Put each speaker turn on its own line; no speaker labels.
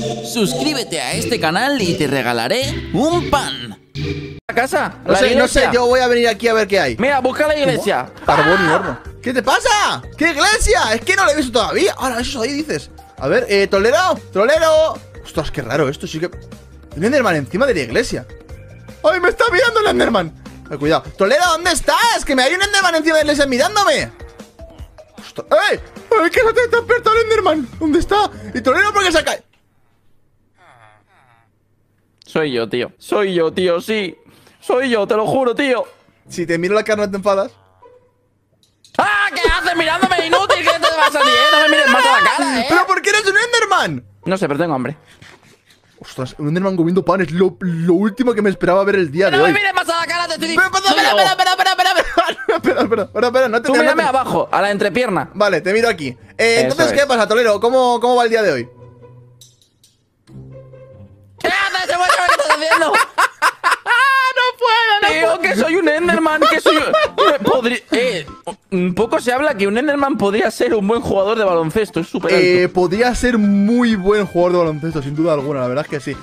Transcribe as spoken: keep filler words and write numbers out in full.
Suscríbete a este canal y te regalaré un pan.
¿La casa?
No
¿La
sé, no
iglesia?
sé, yo voy a venir aquí a ver qué hay.
Mira, busca la iglesia.
Carbón y horno. ¿Qué te pasa? ¿Qué iglesia? Es que no la he visto todavía. Ahora, eso ahí dices. A ver, eh, Tolero, Trolero. Ostras, qué raro esto, sí que... Un Enderman encima de la iglesia. ¡Ay, me está mirando el Enderman! Ay, cuidado. Trolero, ¿dónde estás? Que me hay un Enderman encima de la iglesia mirándome. Ostras. ¡Ey! ¡Ay, que no te está despertado el Enderman! ¿Dónde está? Y Trolero, ¿por qué se cae?
Soy yo, tío. Soy yo, tío, sí. Soy yo, te lo juro, tío.
Si te miro la cara, ¿no te enfadas?
¡Ah! ¿Qué haces mirándome, inútil? ¿Qué te vas a decir? No me mires más a la cara, ¿eh?
¿Pero por qué eres un Enderman?
No sé, pero tengo hambre.
Ostras, un Enderman comiendo pan es lo, lo último que me esperaba ver el día de
No
hoy.
me mires más a la cara, te estoy
Espera,
diciendo.
espera, espera, espera, espera, espera, espera, espera, espera, espera, espera, no te
Tú
no te-
mírame abajo, a la entrepierna.
Vale, te miro aquí. Eh,
Eso
entonces,
es.
¿qué pasa, Tolero? ¿Cómo, ¿Cómo va el día de hoy?
¿Qué haces? ¿Qué estás haciendo? Digo que soy un Enderman, que soy... Podría... Eh, un poco se habla que un Enderman podría ser un buen jugador de baloncesto, es súper alto.
Eh, podría ser muy buen jugador de baloncesto, sin duda alguna, la verdad es que sí.